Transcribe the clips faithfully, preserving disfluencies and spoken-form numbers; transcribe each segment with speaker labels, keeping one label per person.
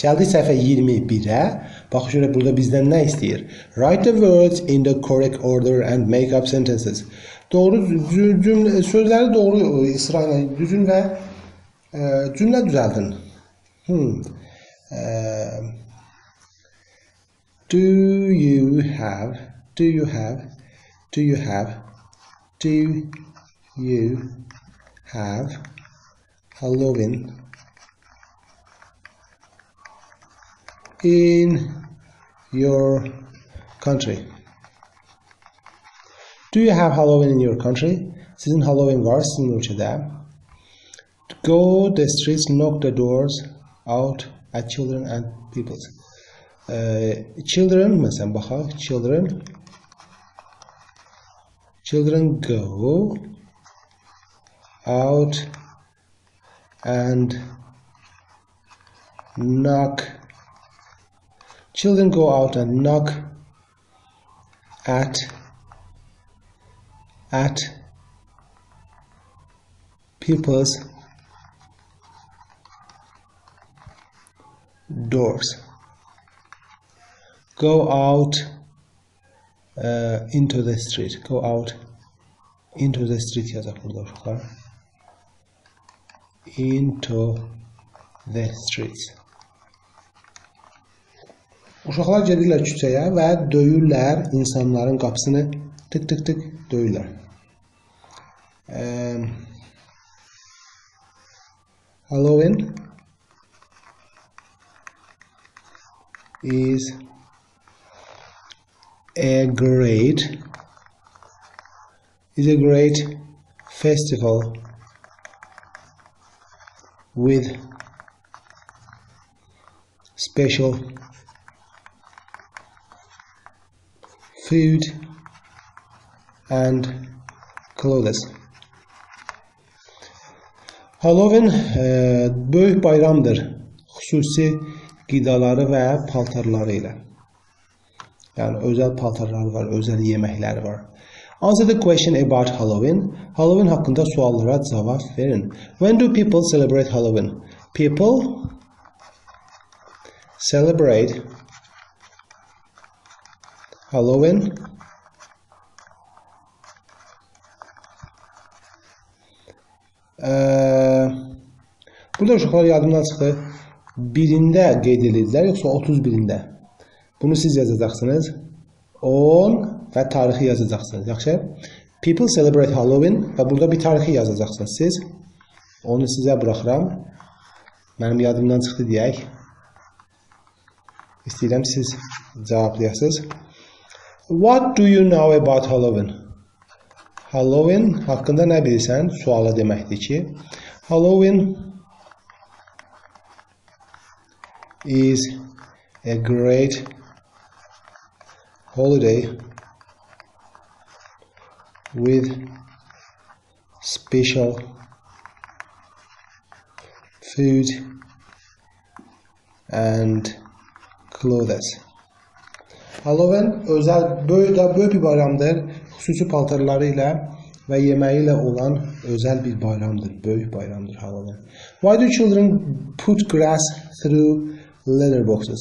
Speaker 1: Gəldik səhifə iyirmi birə. Bax şöyle burada bizdən nə istəyir? Write the words in the correct order and make up sentences. Doğru cümlə, sözləri doğru sırayla düzün və e, cümlə düzəldin. Hmm. E, do you have do you have do you have do you have Halloween in your country? Do you have Halloween in your country? Sizin Halloween var sizin ölkədə. Go the streets, knock the doors out at children and peoples. Uh, children, məsələn baxaq, children children go out and knock children go out and knock at at people's doors. Go out uh, into the street. Go out into the street yazaq burada uşaqlar. Into the streets. Uşaqlar gedirlər küçəyə və döyürlər insanların qapısını, tık tık tık döyürlər. Um, Halloween is a great is a great festival with special food and clothes. Halloween e, böyük bayramdır, xüsusi qidaları və paltarları ilə. Yəni özəl paltarları var, özəl yeməkləri var. Answer the question about Halloween. Halloween haqqında suallara cavab verin. When do people celebrate Halloween? People celebrate Halloween Ee, burada uşaqlar yadımdan çıxdı. Birində qeyd edirlər, yoxsa otuz birində. Bunu siz yazacaqsınız. on və tarixi yazacaqsınız. Yaxşı? People celebrate Halloween və burada bir tarixi yazacaqsınız siz. Onu sizə buraxıram. Mənim yadımdan çıxdı deyək. İstəyirəm siz cavablayasınız. What do you know about Halloween? Halloween haqqında nə bilirsən? Suala deməkdir ki, Halloween is a great holiday with special food and clothes. Halloween özəl böyük, böyük bir bayramdır. Xüsusi paltarları ilə və yeməyi ilə olan özəl bir bayramdır. Böyük bayramdır Halloween. Why do children put grass through letter boxes?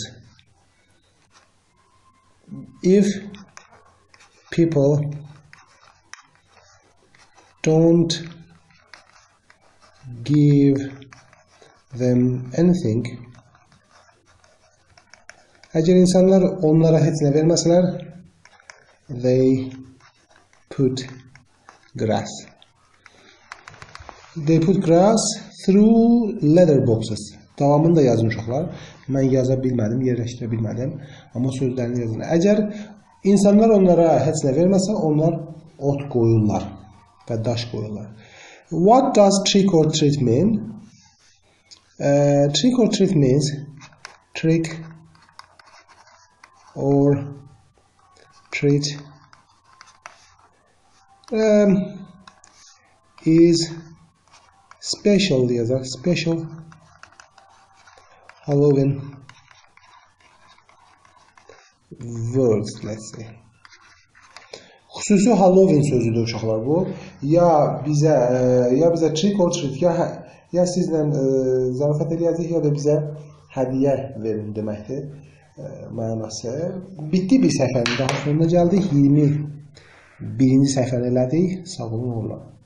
Speaker 1: If people don't give them anything, əgər insanlar onlara heç nə verməsələr, they put grass. They put grass through letter boxes. Davamını da yazın uşaqlar. Mən yaza bilmədim, yerləşdirə bilmədim. Amma sözlərini yazın. Əgər insanlar onlara heç nə verməsə, onlar ot qoyurlar və daş qoyurlar. What does trick or treat mean? Uh, trick or treat means trick or treat um, is special yazar. Special Halloween words, let's say. Xüsusi Halloween sözüdür uşaqlar bu. Ya bizə ya bizə trick or treat ya ya sizlə e, zarafat eləyəcək ya da bizə hədiyyə verin deməkdir mənası. Bitdi bir səhifənin daha sonuna gəldik. iyirmi birinci səhifəni elədik. Sağ olun, uğurlar.